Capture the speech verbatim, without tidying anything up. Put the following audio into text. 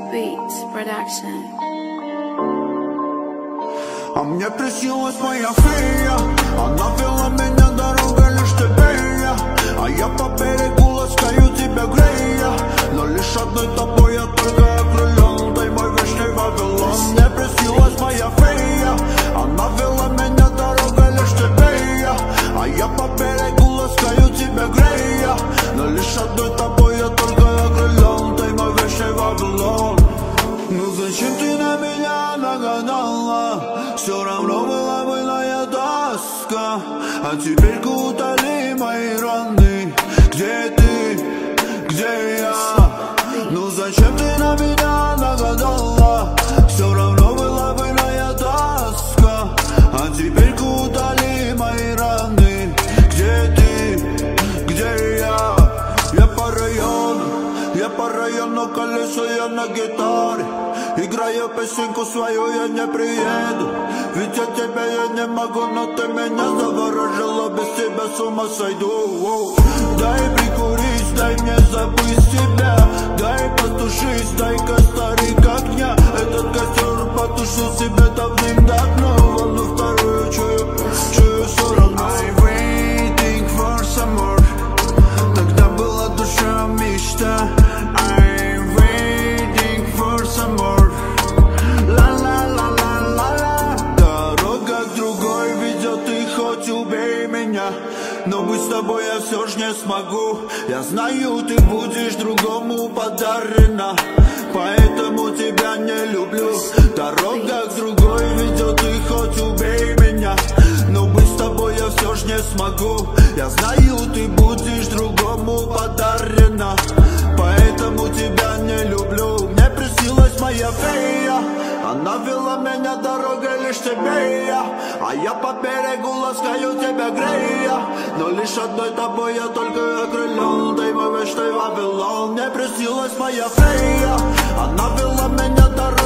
Beats Production. А мне приснилась моя фея, она вела меня дорогой лишь тебе и я. А я по берегу ласкаю тебя, грея, но лишь одной тобой я только окрылен, ты мой вечный Вавилон. Мне приснилась моя фея, она вела меня дорогой лишь тебе и я. А я по берегу ласкаю тебя, грея, но лишь одной тобой я только окрылен, ты мой вечный Вавилон. Ну зачем ты на меня нагадала? Все равно была былая тоска. А теперь утоли мои раны. Где ты? Где я? Ну зачем ты на меня нагадала? Все равно была былая тоска. А теперь утоли мои раны. Где ты? Где я? Я по району, я по району колесо, я на гитаре. Играю песенку свою, я не приеду, ведь от тебя я не могу, но ты меня заворожила, без тебя с ума сойду. Дай прикурить, дай мне забыть тебя, дай потушить, дай-ка старик огня. Этот костер потушил себя давным-давно, волну вторую чую, чую все равно. I'm waiting for some more, тогда была душа мечта. I'm waiting for some more. Убей меня, но быть с тобой я все ж не смогу. Я знаю, ты будешь другому подарена, поэтому тебя не люблю. Дорога к другой ведет, и хоть убей меня, но быть с тобой я все ж не смогу. Я знаю, ты будешь другому подарена, поэтому тебя не люблю. Мне приснилась моя фея, она вела меня дорогой лишь тебе и я. А я по берегу ласкаю тебя, грея, но лишь одной тобой я только окрылен, ты мой вечный Вавилон. Мне приснилась моя фея, она вела меня дорогой